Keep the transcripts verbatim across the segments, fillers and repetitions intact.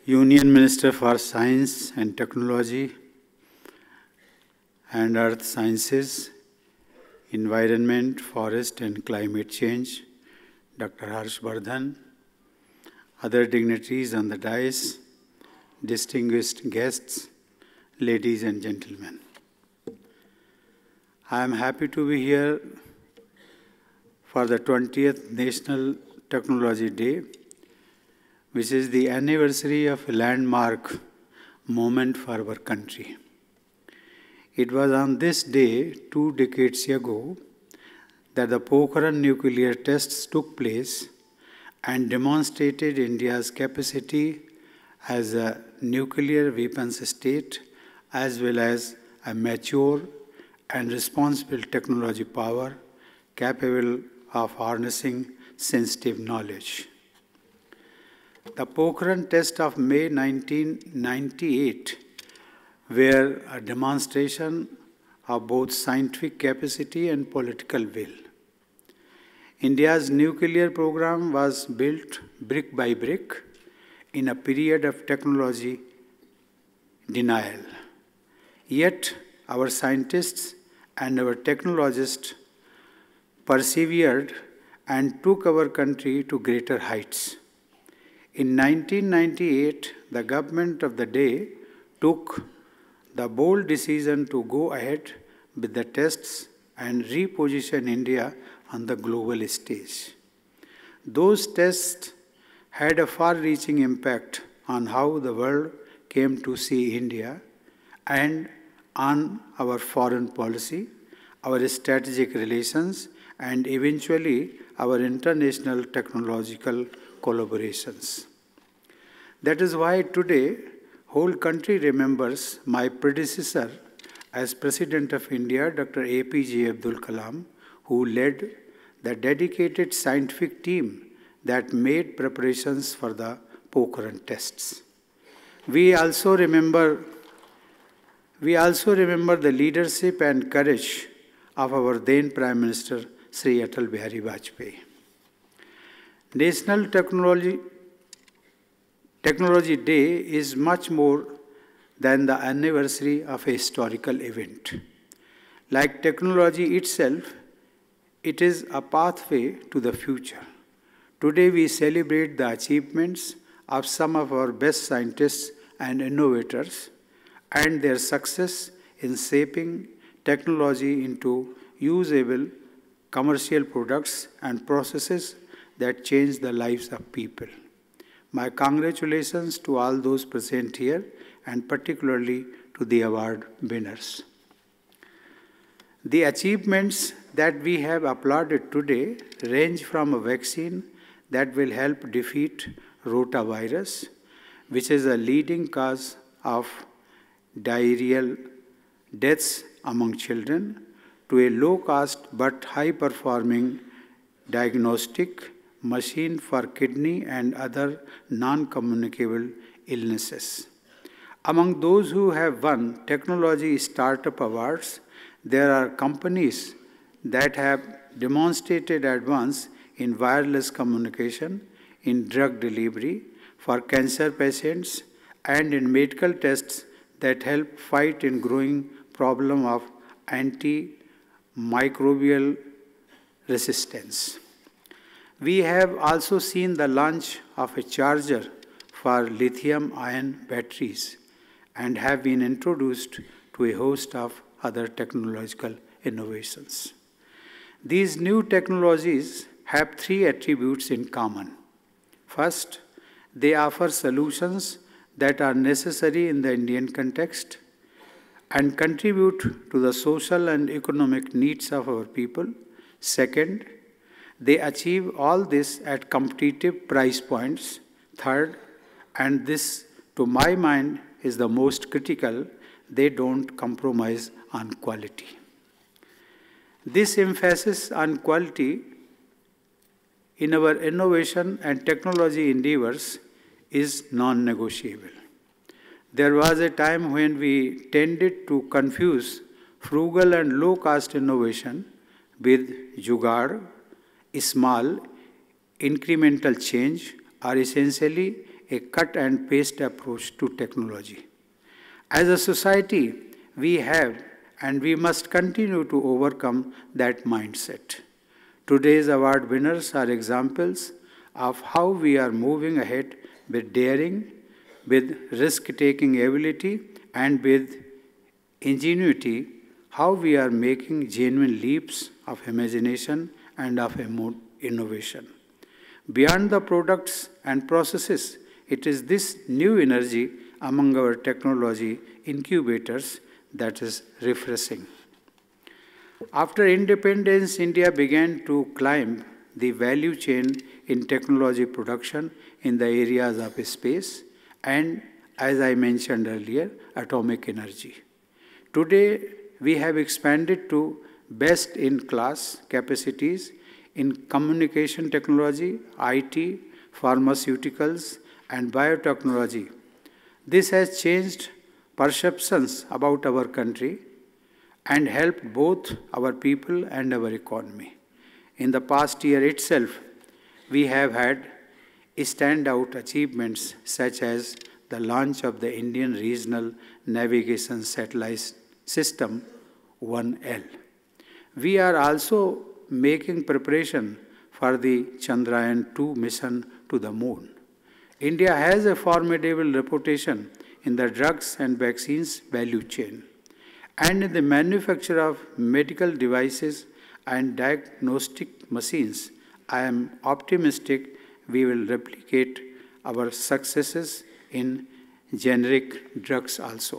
Union Minister for Science and Technology and Earth Sciences, Environment, Forest and Climate Change, Doctor Harshvardhan, other dignitaries on the dais, distinguished guests, ladies and gentlemen. I am happy to be here for the twentieth National Technology Day, which is the anniversary of a landmark moment for our country. It was on this day, two decades ago, that the Pokhran nuclear tests took place and demonstrated India's capacity as a nuclear weapons state, as well as a mature and responsible technology power capable of harnessing sensitive knowledge. The Pokhran test of May nineteen ninety-eight were a demonstration of both scientific capacity and political will. India's nuclear program was built brick by brick in a period of technology denial. Yet, our scientists and our technologists persevered and took our country to greater heights. In nineteen ninety-eight, the government of the day took the bold decision to go ahead with the tests and reposition India on the global stage. Those tests had a far-reaching impact on how the world came to see India and on our foreign policy, our strategic relations, and eventually our international technological collaborations. That is why today, whole country remembers my predecessor as President of India, Doctor A P J Abdul Kalam, who led the dedicated scientific team that made preparations for the Pokhran tests. We also remember, we also remember the leadership and courage of our then Prime Minister, Shri Atal Bihari Vajpayee. National Technology, Technology Day is much more than the anniversary of a historical event. Like technology itself, it is a pathway to the future. Today we celebrate the achievements of some of our best scientists and innovators and their success in shaping technology into usable commercial products and processes that change the lives of people. My congratulations to all those present here, and particularly to the award winners. The achievements that we have applauded today range from a vaccine that will help defeat rotavirus, which is a leading cause of diarrheal deaths among children, to a low-cost but high-performing diagnostic machine for kidney and other non-communicable illnesses. Among those who have won technology startup awards, there are companies that have demonstrated advance in wireless communication, in drug delivery for cancer patients, and in medical tests that help fight in growing problem of antimicrobial resistance. We have also seen the launch of a charger for lithium-ion batteries and have been introduced to a host of other technological innovations. These new technologies have three attributes in common. First, they offer solutions that are necessary in the Indian context and contribute to the social and economic needs of our people. Second, they achieve all this at competitive price points. Third, and this to my mind is the most critical, they don't compromise on quality. This emphasis on quality in our innovation and technology endeavors is non-negotiable. There was a time when we tended to confuse frugal and low-cost innovation with jugaad, small, incremental change, are essentially a cut and paste approach to technology. As a society, we have and we must continue to overcome that mindset. Today's award winners are examples of how we are moving ahead with daring, with risk-taking ability, and with ingenuity, how we are making genuine leaps of imagination and of innovation. Beyond the products and processes, it is this new energy among our technology incubators that is refreshing. After independence, India began to climb the value chain in technology production in the areas of space and, as I mentioned earlier, atomic energy. Today, we have expanded to best-in-class capacities in communication technology, I T, pharmaceuticals, and biotechnology. This has changed perceptions about our country and helped both our people and our economy. In the past year itself, we have had standout achievements such as the launch of the Indian Regional Navigation Satellite System one L. We are also making preparation for the Chandrayaan two mission to the moon. India has a formidable reputation in the drugs and vaccines value chain and in the manufacture of medical devices and diagnostic machines. I am optimistic we will replicate our successes in generic drugs also.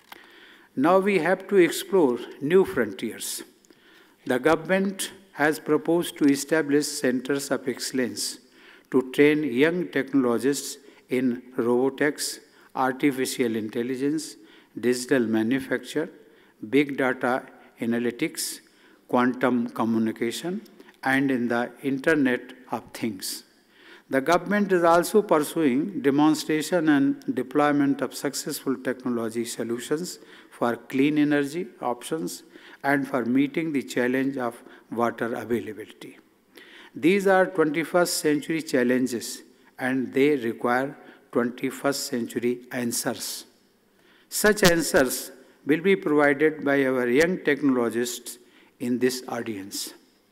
Now we have to explore new frontiers. The government has proposed to establish centers of excellence to train young technologists in robotics, artificial intelligence, digital manufacture, big data analytics, quantum communication, and in the Internet of Things. The government is also pursuing demonstration and deployment of successful technology solutions for clean energy options and for meeting the challenge of water availability. These are twenty-first century challenges and they require twenty-first century answers. Such answers will be provided by our young technologists in this audience.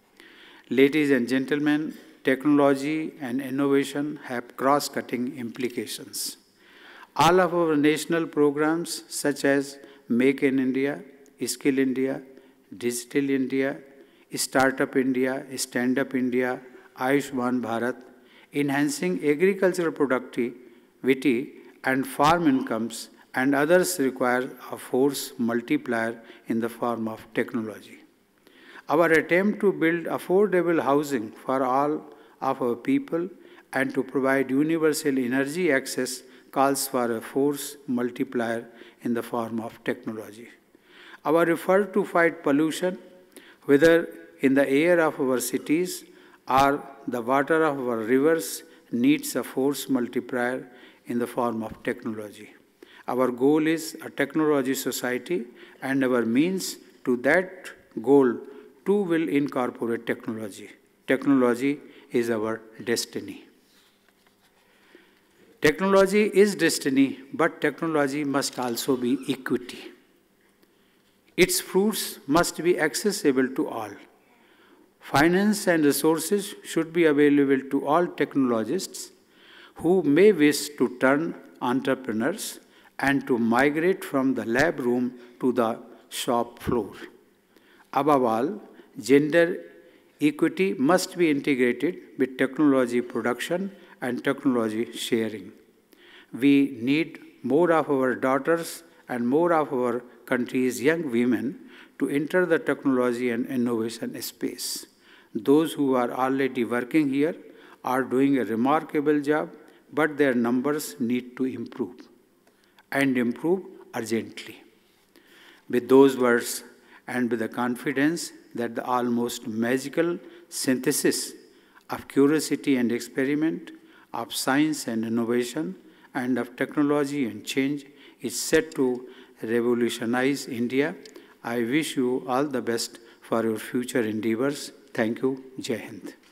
Ladies and gentlemen, technology and innovation have cross-cutting implications. All of our national programs such as Make in India, Skill India, Digital India, Startup India, Stand Up India, Ayushman Bharat, enhancing agricultural productivity and farm incomes, and others require a force multiplier in the form of technology. Our attempt to build affordable housing for all of our people and to provide universal energy access calls for a force multiplier in the form of technology. Our effort to fight pollution, whether in the air of our cities or the water of our rivers, needs a force multiplier in the form of technology. Our goal is a technology society, and our means to that goal too will incorporate technology. Technology is our destiny. Technology is destiny, but technology must also be equity. Its fruits must be accessible to all. Finance and resources should be available to all technologists who may wish to turn entrepreneurs and to migrate from the lab room to the shop floor. Above all, gender equity must be integrated with technology production and technology sharing. We need more of our daughters and more of our country's young women to enter the technology and innovation space. Those who are already working here are doing a remarkable job, but their numbers need to improve, and improve urgently. With those words and with the confidence that the almost magical synthesis of curiosity and experiment, of science and innovation, and of technology and change is set to revolutionize India, I wish you all the best for your future endeavors. Thank you. Jai Hind.